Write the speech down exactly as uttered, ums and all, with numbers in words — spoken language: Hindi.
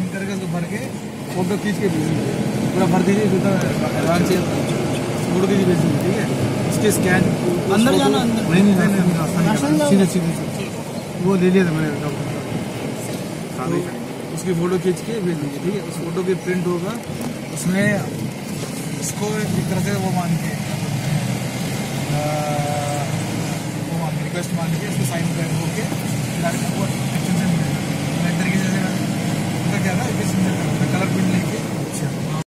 स्कैन करके उसको भर के फोटो खींच के भेज दीजिए, पूरा भर दीजिए, आराम से फोटो खींच भेज दीजिए, ठीक है। इसके स्कैन अंदर जाना, अंदर नहीं नहीं नहीं, सीधे सीधे वो ले लिया था मैंने डॉक्टर, उसकी फोटो खींच के भेज दीजिए, ठीक है। उस फोटो की प्रिंट होगा, उसमें इसको एक तरह से वो मान के वो मान के रिक्वेस्ट मान के उसको साइन कर होके वो एक्शन से मिलेगा। तरीके से क्या था, कलर प्रिंट लेके